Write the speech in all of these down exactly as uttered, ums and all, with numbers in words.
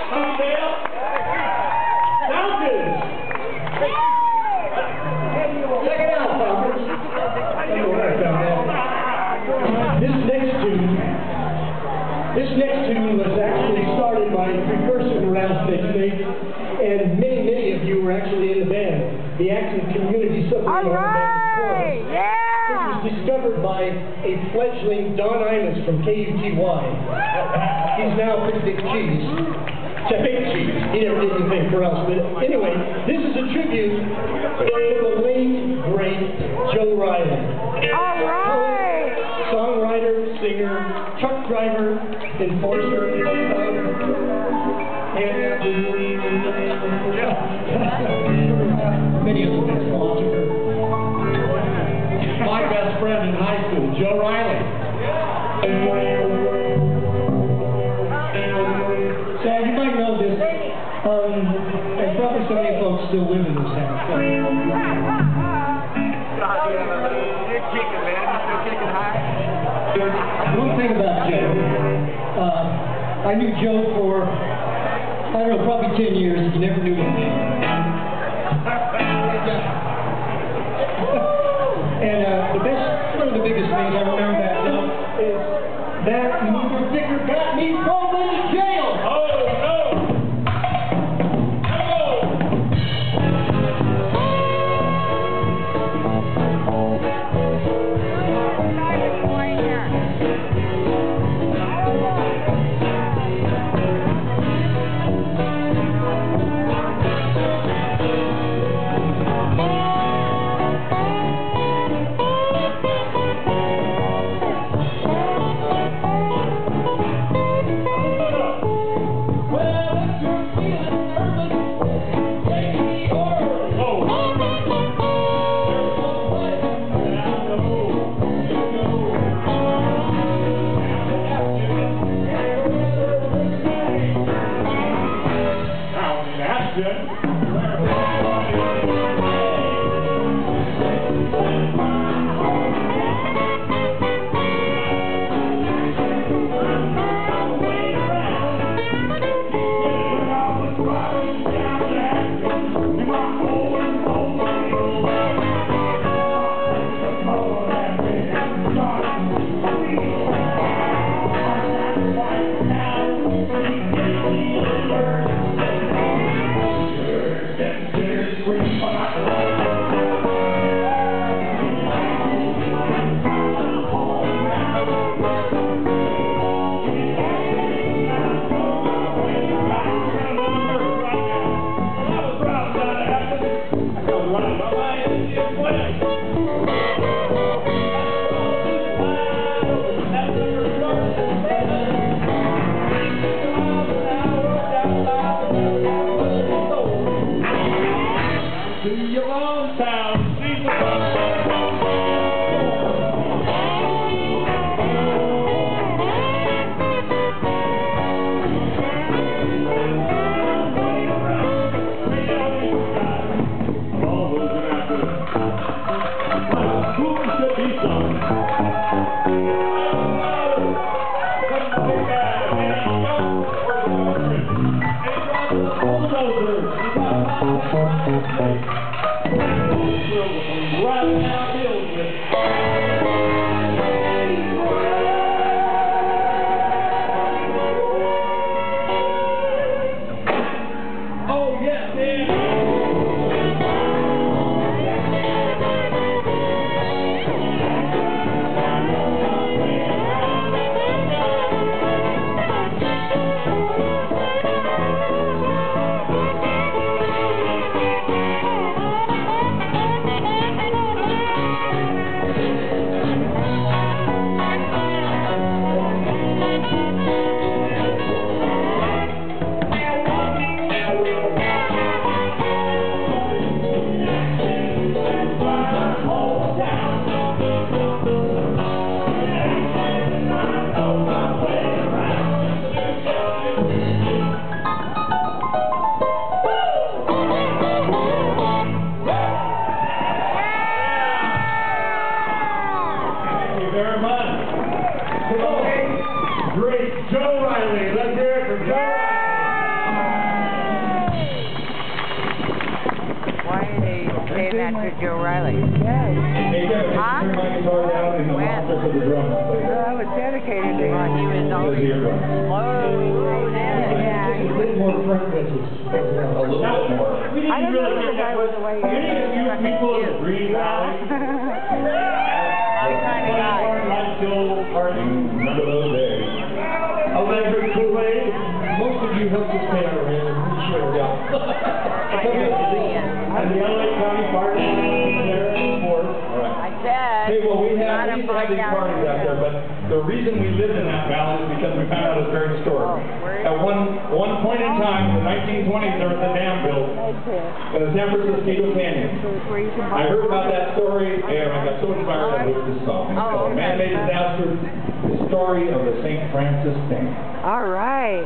Palmdale Falcons. Check it out, Falcons. This next tune, this next tune was actually started by a precursor to Rattlesnakes Eggs, and many, many of you were actually in the band. The active community supplement All on the band right, was yeah. This was discovered by a fledgling Don Imus from K U T Y. He's now pretty big cheese. To big cheese. He never did anything for us. But anyway, this is a tribute to the late, great Joe Riley. All right. Songwriter, singer, truck driver, enforcer, um, and many other things, philosopher. My best friend in high school, Joe Riley. So you might know this, um, and probably so many folks still live in this house. So. You're kicking, man. You're still kicking high. One thing about Joe, uh, I knew Joe for, I don't know, probably ten years. He never knew me. And uh, the best, one of the biggest things I remember that Joe is that mover sticker got me thrown into jail. Oh, no. after Joe Riley. Yes. Hey, Kevin, Huh? turn my guitar down and the When? office of the drums, please. Well, I was dedicated to Well, him. he was always slow down. Yeah. A bit more front pitches. A little bit more. We I didn't don't really know get if I that was much. away. Any of you people in Green Valley? My kind of guy. Like Joel Harding. Remember those days? Electric Kool-Aid. Most of you helped us pay our rent, I'm pretty sure. I know he is. And the L A County Fire Department there in Fort. All right. I said, Hey, well, we not have, a we used to have these find out. parties out there, but the reason we lived in that valley is because we found out it's very historic. Oh, where is At one, one point in time, in the nineteen twenties, there was a dam built That's it. in the San Francisco Canyon. So it's where you can I buy. heard about that story, and I got so inspired I wrote this song. It's Oh, called okay. Man-Made Disaster, the story of the Saint Francis Dam. All right.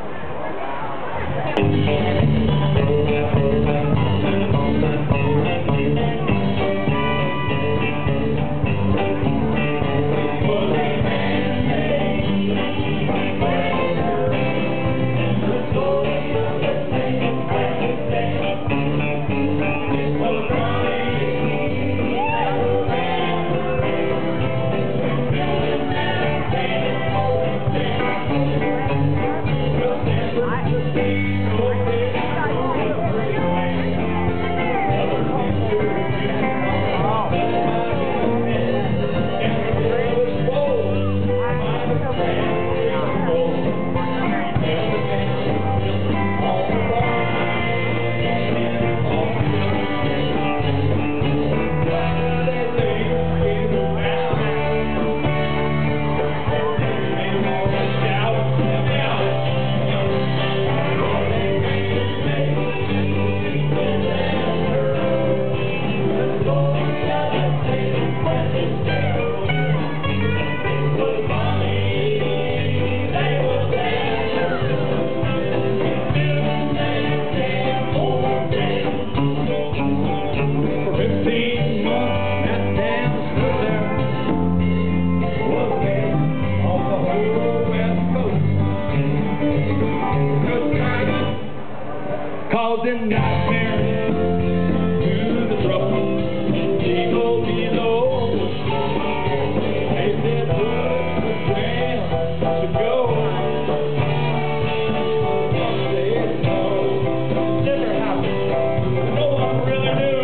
Causing nightmares to the trouble people below. They said put the dam to go. They know it never happened. No one really knew.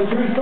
Mister